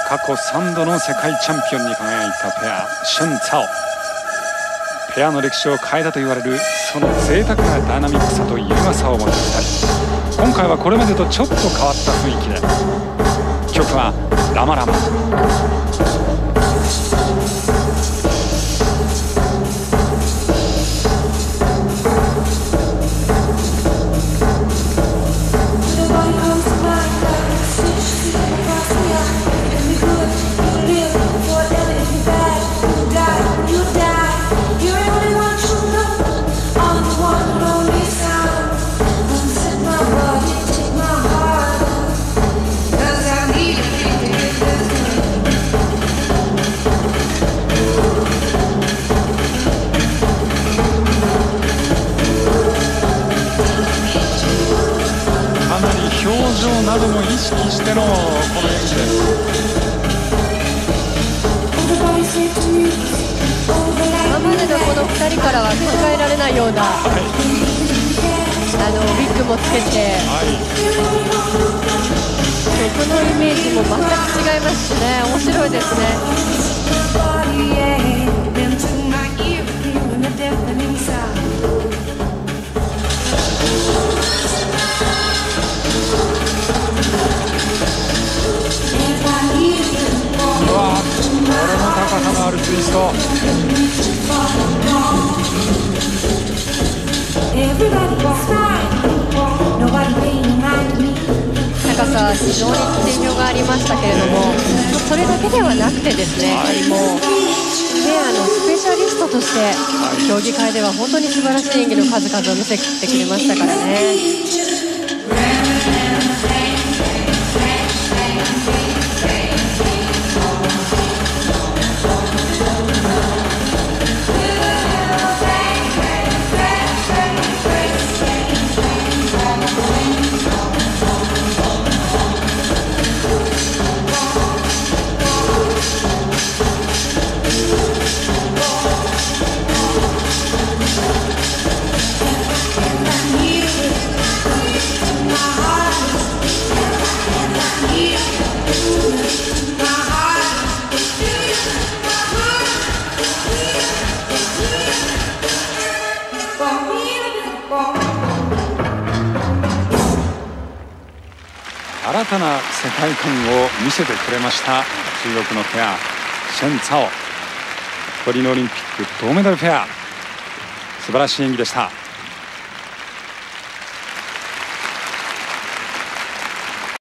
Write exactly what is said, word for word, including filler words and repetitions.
過去さんどの世界チャンピオンに輝いたペア、シュン・ツァオ。ペアの歴史を変えたと言われるその贅沢なダイナミックさと優雅さを持つふたり。今回はこれまでとちょっと変わった雰囲気で、曲はラマラマ。表情なども意識してのこの演技です。 今までのこのふたりからは考えられないような、はい、あのウィッグもつけて、はい、曲のイメージも全く違いますしね、面白いですね。高さのあるツイスト。高さは非常に定評がありましたけれども、それだけではなくてですね、やはりもうペアのスペシャリストとして競技会では本当に素晴らしい演技の数々を見せてくれましたからね。新たな世界観を見せてくれました中国のペア、シェン・ツァオ。トリノオリンピック銅メダルペア、素晴らしい演技でした。